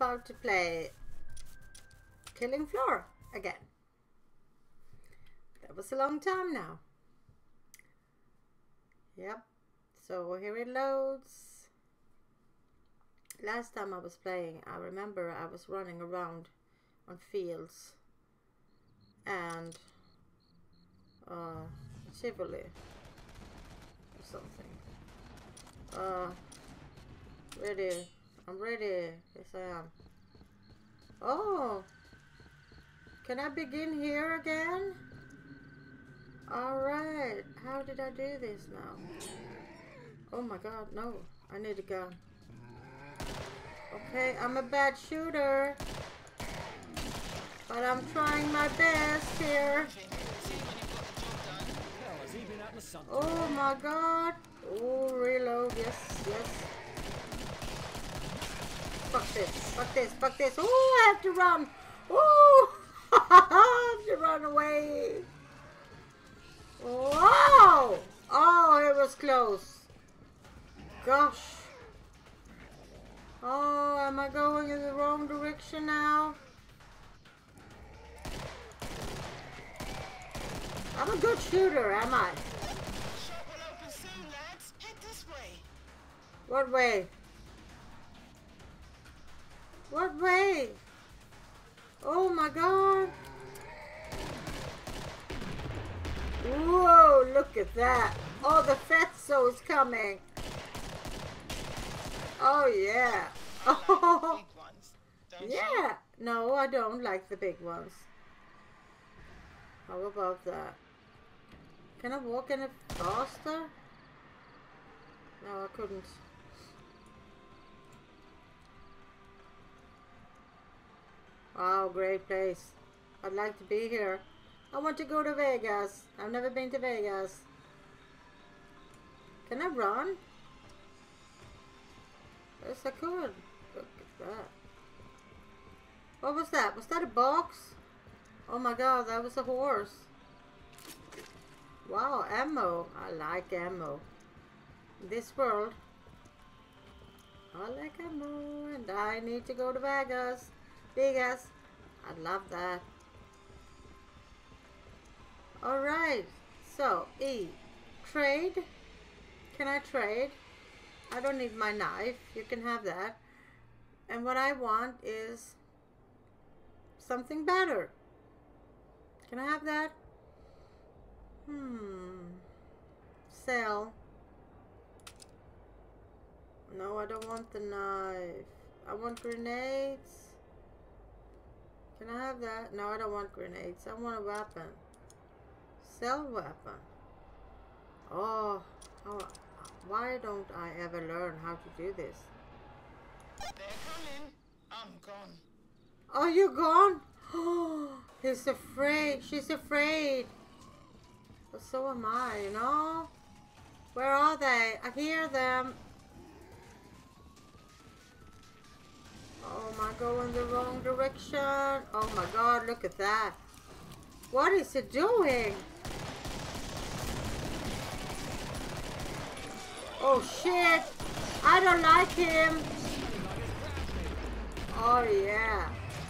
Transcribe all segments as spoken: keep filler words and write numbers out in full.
about to play Killing Floor again. That was a long time now. Yep. So here it loads. Last time I was playing, I remember I was running around on fields and uh, Tivoli or something. Uh, ready. I'm ready. Yes, I am. Oh! Can I begin here again? Alright. How did I do this now? Oh my god, no. I need a gun. Okay, I'm a bad shooter. But I'm trying my best here. Oh my god. Oh, reload. Yes, yes. Fuck this. Fuck this. Fuck this. Oh, I have to run. Oh, I have to run away. Whoa. Oh, it was close. Gosh. Oh, am I going in the wrong direction now? I'm a good shooter, am I? What way? What way? Oh my god. Whoa, look at that. Oh, the Fatso is coming. Oh, yeah. Oh, yeah. No, I don't like the big ones. How about that? Can I walk any faster? No, I couldn't. Wow, great place. I'd like to be here. I want to go to Vegas. I've never been to Vegas. Can I run? Yes, I could. Look at that. What was that? Was that a box? Oh my god, that was a horse. Wow, ammo. I like ammo. In this world, I like ammo, and I need to go to Vegas. Vegas. I love that. Alright, so E. Trade. Can I trade? I don't need my knife. You can have that. And what I want is something better. Can I have that? Hmm. Sell. No, I don't want the knife. I want grenades. Can I have that? No, I don't want grenades. I want a weapon. Sell weapon. Oh, oh, why don't I ever learn how to do this? They're coming. I'm gone. Are you gone? Oh, he's afraid. She's afraid. But so am I, you know? Where are they? I hear them. Oh, am I going the wrong direction? Oh my god, look at that. What is it doing? Oh shit! I don't like him! Oh yeah!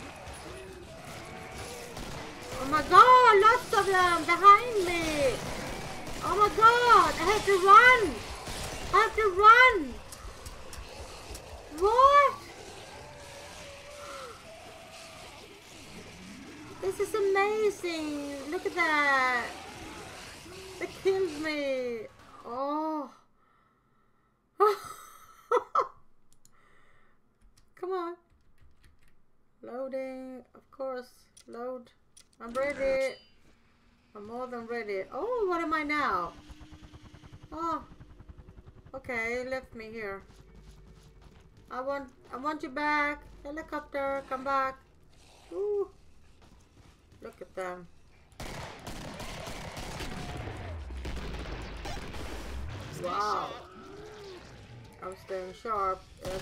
Oh my god! Lots of them behind me! Oh my god! I have to run! I have to run! What? This is amazing! Look at that! They killed me! Oh! Come on. Loading. Of course. Load. I'm ready. I'm more than ready. Oh, what am I now? Oh. Okay, left me here. I want I want you back. Helicopter, come back. Ooh. Look at them. Wow. I'm staying sharp. Yes.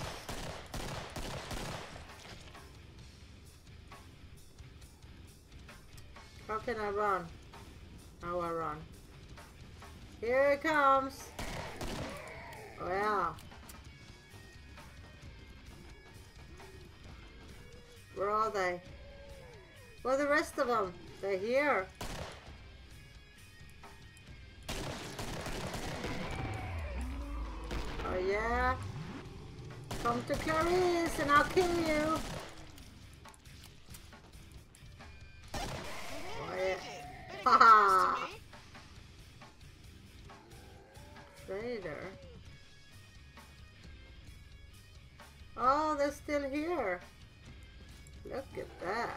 How can I run? How I run? Here it comes. Oh yeah. Where are they? Where are the rest of them? They're here. Oh yeah. Come to Clarice and I'll kill you. Oh yeah. Haha. Traitor. Oh, they're still here. Look at that.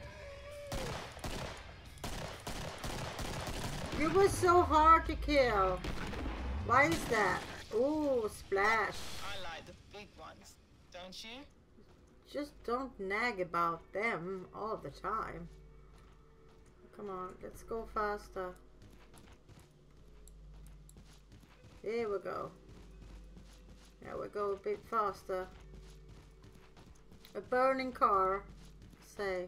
You were so hard to kill. Why is that? Ooh, splash. I like the big ones, don't you? Just don't nag about them all the time. Come on, let's go faster. Here we go. Now we go a bit faster. A burning car, say.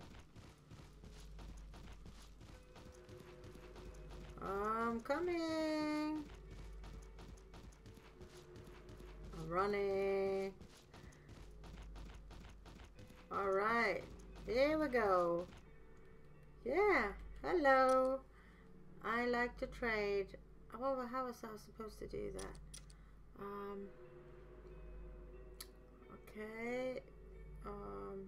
I'm coming. I'm running. Alright, here we go. Yeah, hello. I like to trade. Oh, how was I supposed to do that? Um, okay. Um,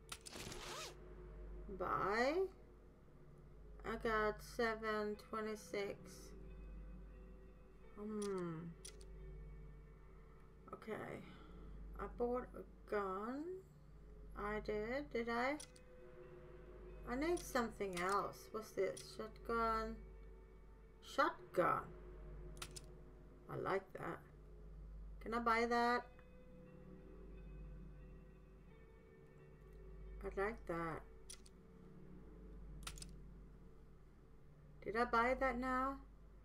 buy. I got seven twenty-six. Hmm. Okay. I bought a gun. I did. Did I? I need something else. What's this? Shotgun. Shotgun. I like that. Can I buy that? I like that. Did I buy that now?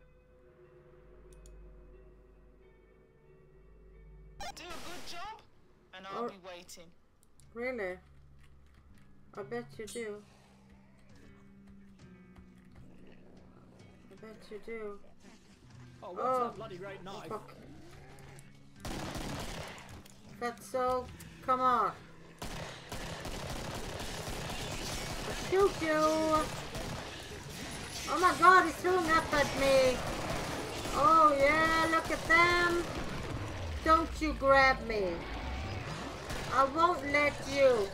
Do a good job, and I'll Oh. be waiting. Really? I bet you do. I bet you do. Oh, what's Oh. that bloody great knife? Fuck. Fatso, come on. I'll shoot you. Oh my god, he's throwing up at me. Oh yeah, look at them. Don't you grab me. I won't let you.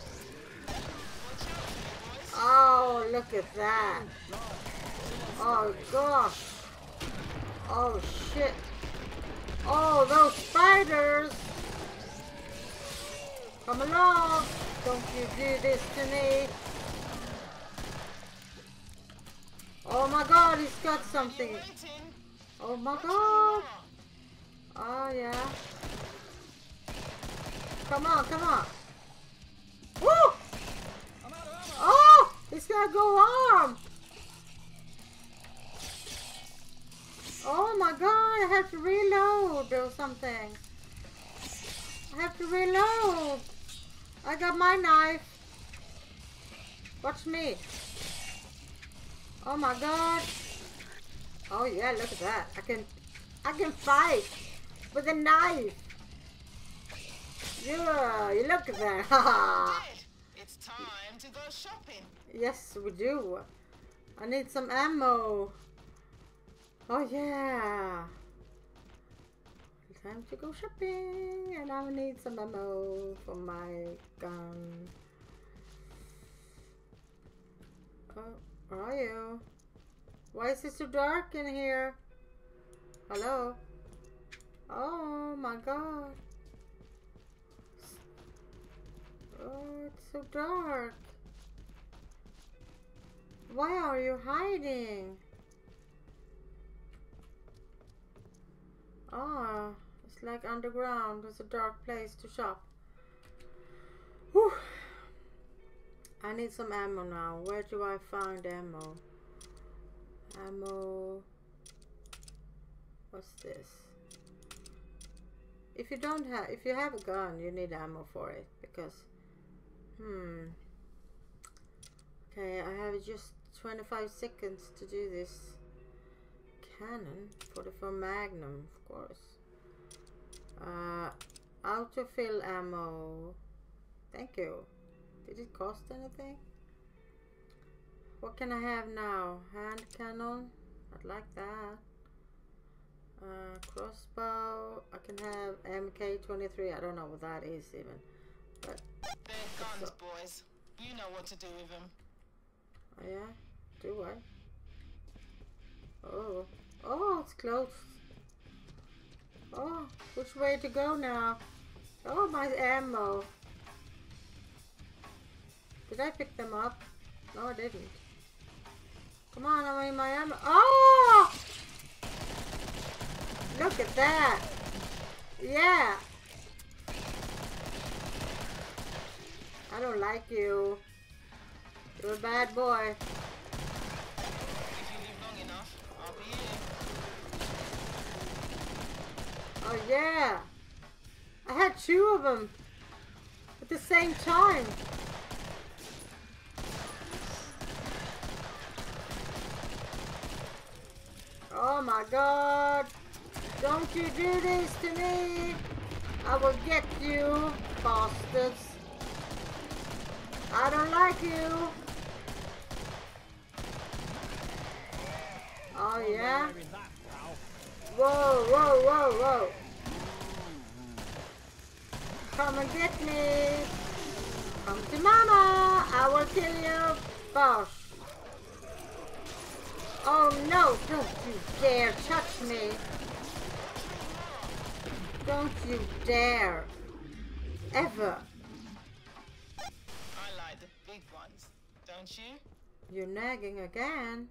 Oh, look at that. Oh gosh. Oh shit. Oh, those spiders. Come along. Don't you do this to me. Oh my god, he's got something. Waiting. Oh my Watch where god. you are. Oh yeah. Come on, come on. Woo! Oh! He's gonna go arm! Oh my god, I have to reload or something. I have to reload. I got my knife. Watch me. Oh my god. Oh yeah, look at that. I can I can fight with a knife. Yeah, you look at that. Haha. Dead. It's time to go shopping. Yes, we do. I need some ammo. Oh yeah. Time to go shopping, and I need some ammo for my gun. Oh, where are you? Why is it so dark in here? Hello? Oh my god. Oh, it's so dark. Why are you hiding? Ah, it's like underground. It's a dark place to shop. Whew. I need some ammo now. Where do I find ammo? Ammo. What's this? If you don't have, if you have a gun, you need ammo for it because, hmm. Okay, I have just twenty-five seconds to do this. Cannon, forty-four Magnum, of course. Uh, autofill ammo. Thank you. Did it cost anything? What can I have now? Hand cannon. I'd like that. Uh, crossbow. I can have M K twenty-three. I don't know what that is even. But They're guns, so, boys. You know what to do with them. oh yeah? Do I? Oh. Oh, it's closed. Oh, which way to go now? Oh, my ammo. Did I pick them up? No, I didn't. Come on, I mean my ammo. Oh! Look at that. Yeah. I don't like you. You're a bad boy. If you live long enough, I'll be here. Oh yeah. I had two of them at the same time. Oh my god. Don't you do this to me. I will get you, bastards. I don't like you. Oh yeah? Wearing that, pal. Whoa, whoa, whoa, whoa. Come and get me. Come to mama. I will kill you, boss. Oh no, don't you dare touch me. Don't you dare. Ever. I like the big ones, don't you? You're nagging again.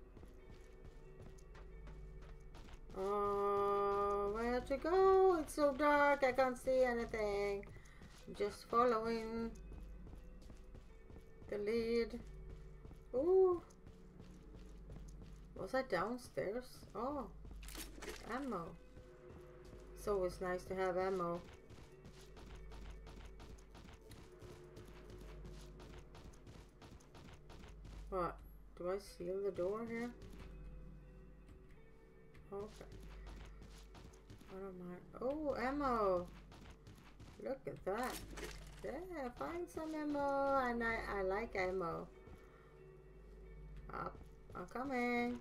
Oh, where to go? It's so dark, I can't see anything. I'm just following the lead. Ooh. Was I downstairs? Oh, ammo. It's always nice to have ammo. What? Do I seal the door here? Okay. What am I? Oh, ammo. Look at that. Yeah, find some ammo. And I, I like ammo. Up. I'm coming.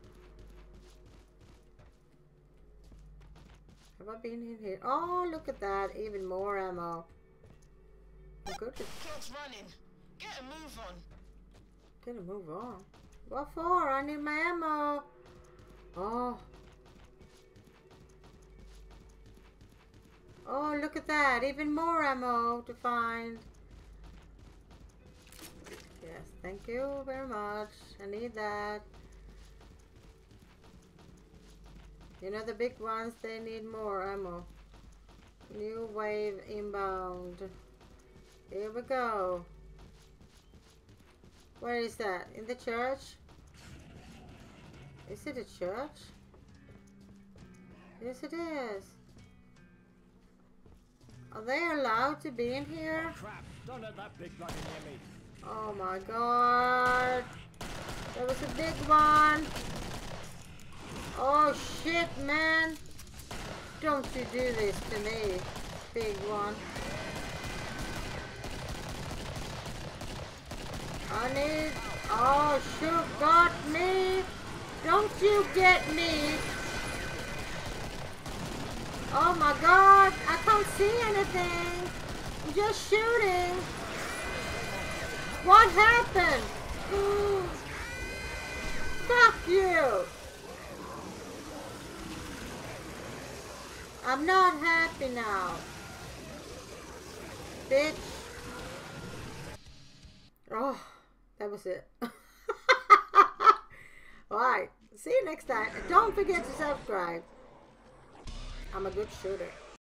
Have I been in here? Oh, look at that. Even more ammo. Good. Clock's running. Get a move on. Gonna move on. What for? I need my ammo. Oh. Oh, look at that. Even more ammo to find. Yes, thank you very much. I need that. You know the big ones, they need more ammo. New wave inbound. Here we go. Where is that? In the church? Is it a church? Yes, it is. Are they allowed to be in here? Crap, don't let that big bugger near me. Oh my god. There was a big one. Oh shit, man. Don't you do this to me, big one. I need... Oh, shoot, got me. Don't you get me. Oh my god, I can't see anything. I'm just shooting. What happened? Fuck you. I'm not happy now. Bitch. Oh, that was it. Alright, see you next time. And don't forget to subscribe. I'm a good shooter.